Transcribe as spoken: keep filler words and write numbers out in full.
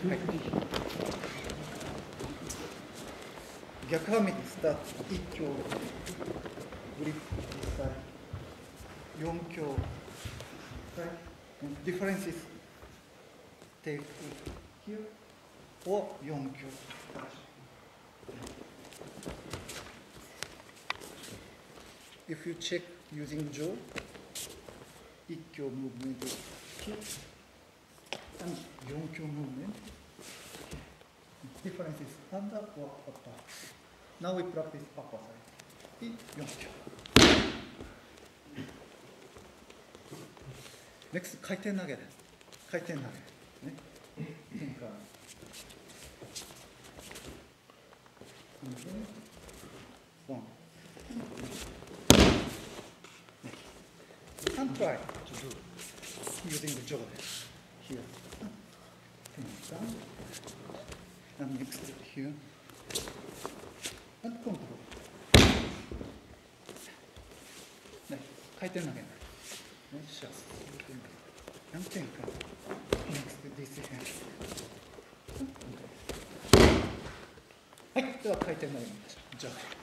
はい、逆はめでスタート、いっ強、グリップ、よん強、ディファレンス、テイク、here、or よん強。If you check using jaw, いっ強ムーブメント、here, and よん強ムーブメント。Difference is under or upper. Now we practice upper side. よん強。Next 回転投げ。回転投げ。ね。転換。One. And try to do using the jaw here.転換。And next here. And control. ね、回転投げない。ね、シャツ。何点か。Next this hand. はい、では回転投げましょう。じゃあ。